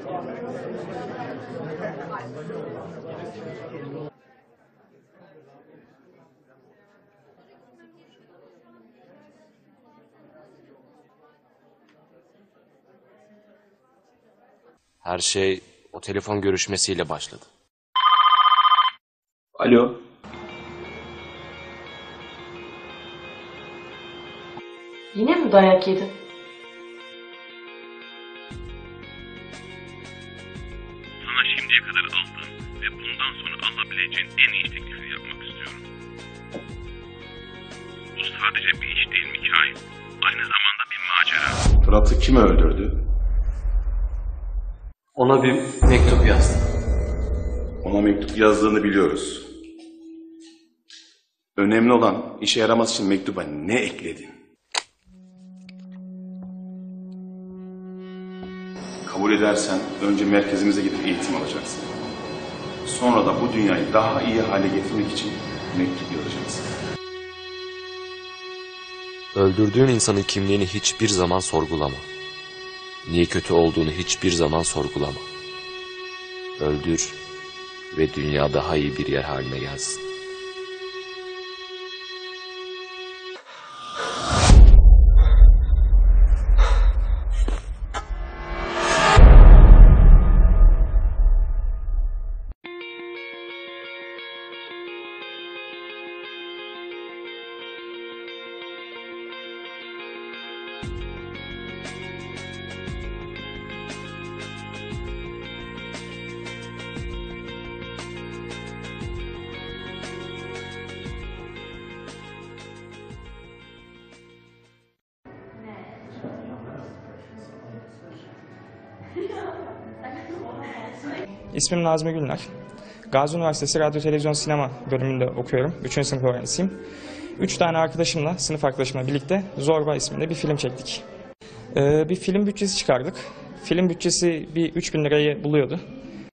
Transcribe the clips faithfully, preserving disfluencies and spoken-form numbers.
Her şey o telefon görüşmesiyle başladı. Alo. Yine mi dayak yedin? Sana şimdiye kadar aldığım ve bundan sonra alabileceğin en iyi teklifi yapmak istiyorum. Bu sadece bir iş değil Mikail. Aynı zamanda bir macera. Fırat'ı kim öldürdü? Ona bir mektup yazdım. Ona mektup yazdığını biliyoruz. Önemli olan işe yaraması için mektuba ne ekledin? Kabul edersen önce merkezimize gidip eğitim alacaksın. Sonra da bu dünyayı daha iyi hale getirmek için mektup yazacaksın. Öldürdüğün insanın kimliğini hiçbir zaman sorgulama. Niye kötü olduğunu hiçbir zaman sorgulama. Öldür ve dünya daha iyi bir yer haline gelsin. İsmim Nazmi Gülnar. Gazi Üniversitesi Radyo Televizyon Sinema bölümünde okuyorum. Üçüncü sınıf öğrencisiyim. Üç tane arkadaşımla, sınıf arkadaşımla birlikte Zorba isminde bir film çektik. Ee, bir film bütçesi çıkardık. Film bütçesi bir üç bin lirayı buluyordu.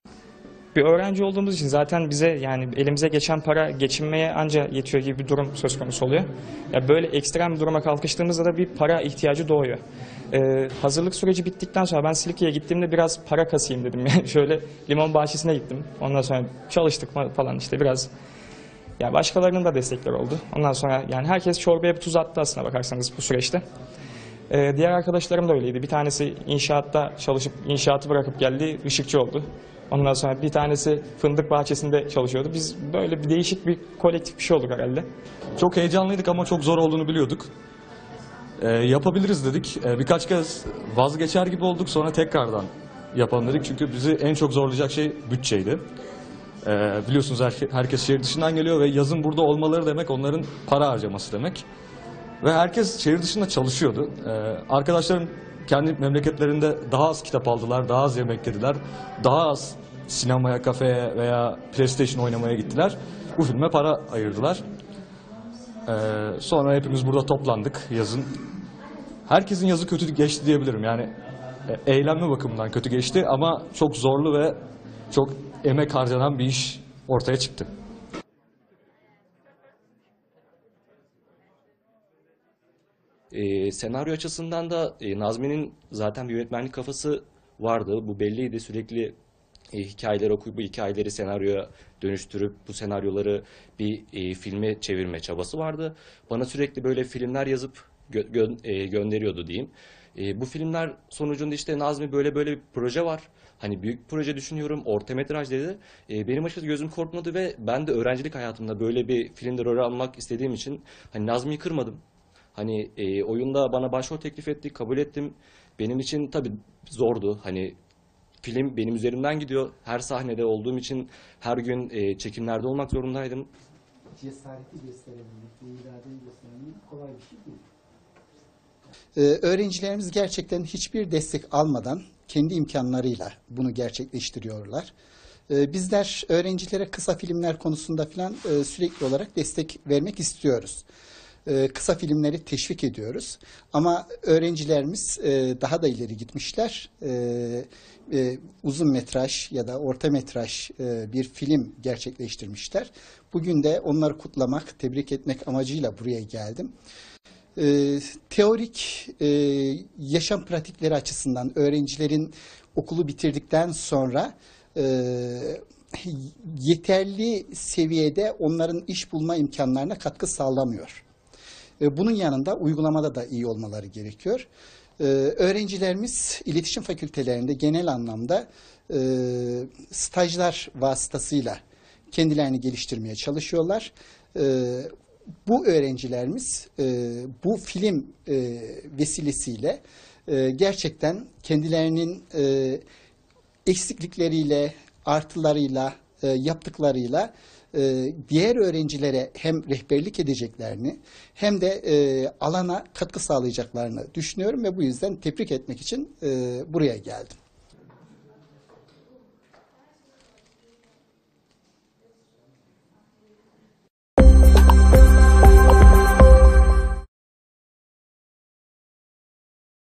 Bir öğrenci olduğumuz için zaten bize yani elimize geçen para geçinmeye anca yetiyor gibi bir durum söz konusu oluyor. Ya böyle ekstrem bir duruma kalkıştığımızda da bir para ihtiyacı doğuyor. Ee, hazırlık süreci bittikten sonra ben Silifke'ye gittiğimde biraz para kasayım dedim. Yani şöyle limon bahçesine gittim. Ondan sonra çalıştık falan işte biraz. Ya başkalarının da destekleri oldu. Ondan sonra yani herkes çorbaya bir tuz attı aslına bakarsanız bu süreçte. Ee, diğer arkadaşlarım da öyleydi. Bir tanesi inşaatta çalışıp inşaatı bırakıp geldi, ışıkçı oldu. Ondan sonra bir tanesi fındık bahçesinde çalışıyordu. Biz böyle bir değişik bir kolektif bir şey olduk herhalde. Çok heyecanlıydık ama çok zor olduğunu biliyorduk. Ee, yapabiliriz dedik. Ee, birkaç kez vazgeçer gibi olduk, sonra tekrardan yapalım dedik. Çünkü bizi en çok zorlayacak şey bütçeydi. Ee, biliyorsunuz her, herkes şehir dışından geliyor ve yazın burada olmaları demek onların para harcaması demek. Ve herkes şehir dışında çalışıyordu. Ee, arkadaşlarım kendi memleketlerinde daha az kitap aldılar, daha az yemek yediler, daha az sinemaya, kafeye veya PlayStation oynamaya gittiler. Bu filme para ayırdılar. Ee, sonra hepimiz burada toplandık yazın. Herkesin yazı kötü geçti diyebilirim. Yani e, eğlenme bakımından kötü geçti ama çok zorlu ve çok emek harcanan bir iş ortaya çıktı. Ee, senaryo açısından da e, Nazmi'nin zaten bir yönetmenlik kafası vardı. Bu belliydi. Sürekli e, hikayeler okuyup bu hikayeleri senaryoya dönüştürüp bu senaryoları bir e, filme çevirme çabası vardı. Bana sürekli böyle filmler yazıp gö gö e, gönderiyordu diyeyim. E, bu filmler sonucunda işte Nazmi böyle böyle bir proje var. Hani büyük bir proje düşünüyorum, orta metraj dedi. E, benim açıkçası gözüm korkmadı ve ben de öğrencilik hayatımda böyle bir filmde rol almak istediğim için hani Nazmi'yi kırmadım. Hani e, oyunda bana başrol teklif etti, kabul ettim. Benim için tabii zordu. Hani film benim üzerimden gidiyor. Her sahnede olduğum için her gün e, çekimlerde olmak zorundaydım. Cesareti gösterebilmek ve iradeyi gösterebilmek kolay bir şey değil. Ee, öğrencilerimiz gerçekten hiçbir destek almadan kendi imkanlarıyla bunu gerçekleştiriyorlar. Ee, bizler öğrencilere kısa filmler konusunda falan e, sürekli olarak destek vermek istiyoruz. Kısa filmleri teşvik ediyoruz. Ama öğrencilerimiz daha da ileri gitmişler. Uzun metraj ya da orta metraj bir film gerçekleştirmişler. Bugün de onları kutlamak, tebrik etmek amacıyla buraya geldim. E, teorik e, yaşam pratikleri açısından öğrencilerin okulu bitirdikten sonra e, yeterli seviyede onların iş bulma imkanlarına katkı sağlamıyor. E, bunun yanında uygulamada da iyi olmaları gerekiyor. E, öğrencilerimiz iletişim fakültelerinde genel anlamda e, stajlar vasıtasıyla kendilerini geliştirmeye çalışıyorlar. E, bu öğrencilerimiz e, bu film e, vesilesiyle e, gerçekten kendilerinin e, eksiklikleriyle, artılarıyla, e, yaptıklarıyla e, diğer öğrencilere hem rehberlik edeceklerini hem de e, alana katkı sağlayacaklarını düşünüyorum ve bu yüzden tebrik etmek için e, buraya geldim.